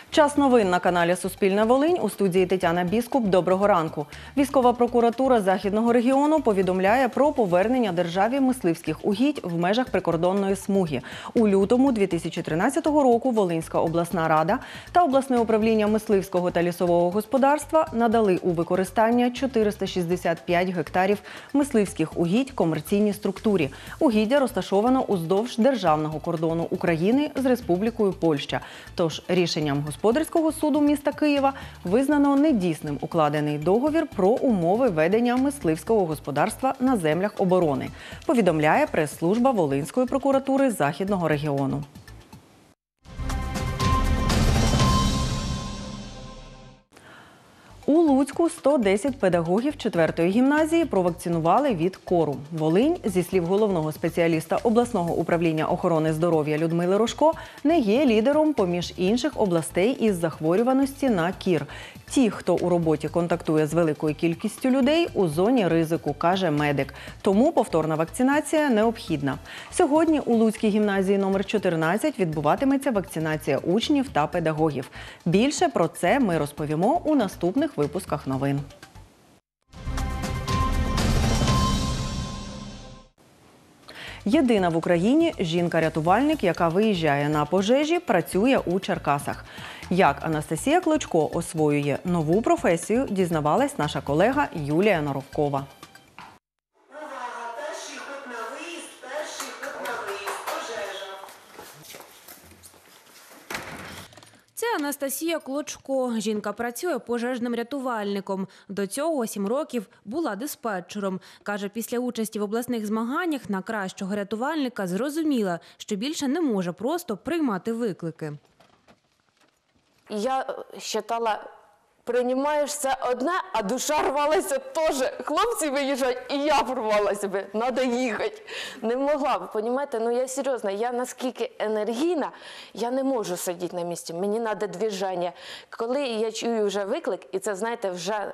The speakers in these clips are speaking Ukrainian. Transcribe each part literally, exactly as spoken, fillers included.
Час новин на каналі «Суспільне Волинь», у студії Тетяна Біскуп. Доброго ранку. Військова прокуратура Західного регіону повідомляє про повернення державі мисливських угідь в межах прикордонної смуги. У лютому дві тисячі тринадцятого року Волинська обласна рада та обласне управління мисливського та лісового господарства надали у використання чотириста шістдесят п'ять гектарів мисливських угідь комерційній структурі. Угіддя розташовано уздовж державного кордону України з Республікою Польща. Тож рішенням Господарського суду міста Києва визнано недійсним укладений договір про умови ведення мисливського господарства на землях оборони, повідомляє прес-служба Волинської прокуратури Західного регіону. У Луцьку сто десять педагогів четвертої гімназії провакцинували від кору. Волинь, зі слів головного спеціаліста обласного управління охорони здоров'я Людмили Рожко, не є лідером поміж інших областей із захворюваності на кір. Ті, хто у роботі контактує з великою кількістю людей, у зоні ризику, каже медик. Тому повторна вакцинація необхідна. Сьогодні у Луцькій гімназії номер чотирнадцять відбуватиметься вакцинація учнів та педагогів. Більше про це ми розповімо у наступних випусках новин. Єдина в Україні жінка-рятувальник, яка виїжджає на пожежі, працює у Черкасах. Як Анастасія Клочко освоює нову професію, дізнавалась наша колега Юлія Норовкова. Це Анастасія Клочко. Жінка працює пожежним рятувальником. До цього сім років була диспетчером. Каже, після участі в обласних змаганнях на кращого рятувальника зрозуміла, що більше не може просто приймати виклики. Я вважала, приймаєш це одне, а душа рвалася теж. Хлопці виїжджають, і я порвалася би. Треба їхати. Не могла, ви розумієте? Ну я серйозно, я наскільки енергійна, я не можу сидіти на місці. Мені треба движення. Коли я чую вже виклик, і це, знаєте, вже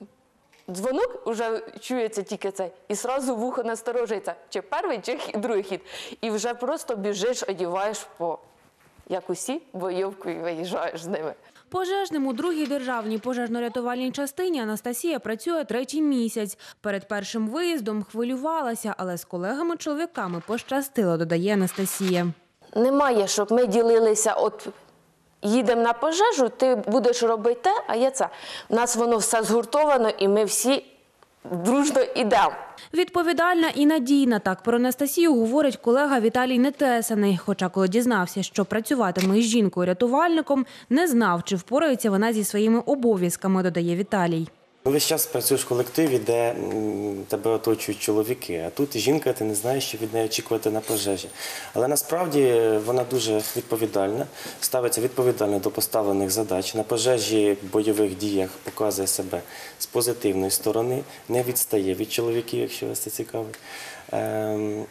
дзвонок, вже чується тільки це, і одразу вухо насторожується, чи перший, чи другий хід. І вже просто біжиш, одягаєш по, як усі, бойовку і виїжджаєш з ними. Пожежним у другій державній пожежно-рятувальній частині Анастасія працює третій місяць. Перед першим виїздом хвилювалася, але з колегами-чоловіками пощастило, додає Анастасія. Немає, щоб ми ділилися, от їдемо на пожежу, ти будеш робити те, а я це. У нас воно все згуртовано, і ми всі дружно йдемо. Відповідальна і надійна, так про Анастасію говорить колега Віталій Нетесаний. Хоча коли дізнався, що працюватиме із жінкою-рятувальником, не знав, чи впорається вона зі своїми обов'язками, додає Віталій. Весь час працюєш в колективі, де тебе оточують чоловіки, а тут жінка, ти не знаєш, що від неї очікувати на пожежі. Але насправді вона дуже відповідальна, ставиться відповідально до поставлених задач. На пожежі, в бойових діях показує себе з позитивної сторони, не відстає від чоловіків, якщо вас це цікавить. Ем,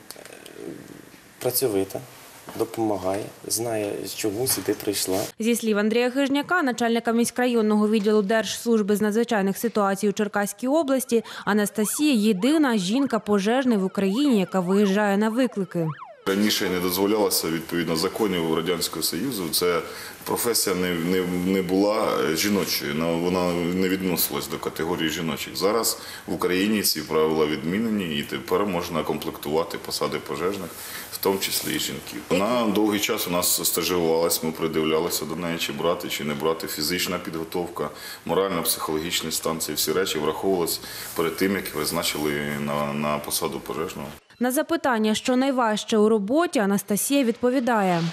працьовита. Допомагає, знає, чому сюди прийшла. Зі слів Андрія Хижняка, начальника міськрайонного відділу Держслужби з надзвичайних ситуацій у Черкаській області, Анастасія – єдина жінка-пожежний в Україні, яка виїжджає на виклики. Раніше не дозволялося, відповідно, законів Радянського Союзу. Це професія не, не, не була жіночою, вона не відносилась до категорії жіночих. Зараз в Україні ці правила відмінені, і тепер можна комплектувати посади пожежних, в тому числі і жінків. Вона довгий час у нас стажувалася, ми придивлялися до неї, чи брати, чи не брати. Фізична підготовка, морально-психологічний стан, ці всі речі враховувалися перед тим, як визначили на, на посаду пожежного. На запитання, що найважче у роботі, Анастасія відповідає.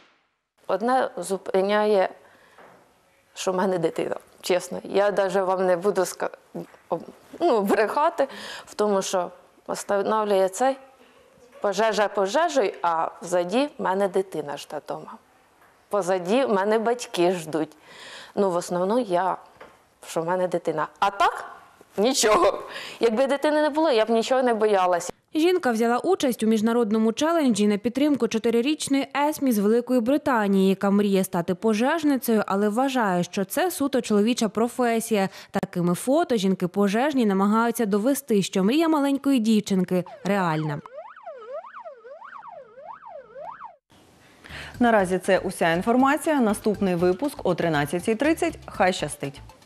Одне зупиняє, що в мене дитина, чесно. Я навіть вам не буду ну, брехати в тому, що встановлює цей пожежа пожежею, а позаді в мене дитина жде вдома. Позаді в мене батьки ждуть. Ну, в основному я, що в мене дитина. А так – нічого. Якби дитини не було, я б нічого не боялася. Жінка взяла участь у міжнародному челенджі на підтримку чотирирічної Есмі з Великої Британії, яка мріє стати пожежницею, але вважає, що це суто чоловіча професія. Такими фото жінки-пожежні намагаються довести, що мрія маленької дівчинки реальна. Наразі це уся інформація. Наступний випуск о тринадцятій тридцять. Хай щастить!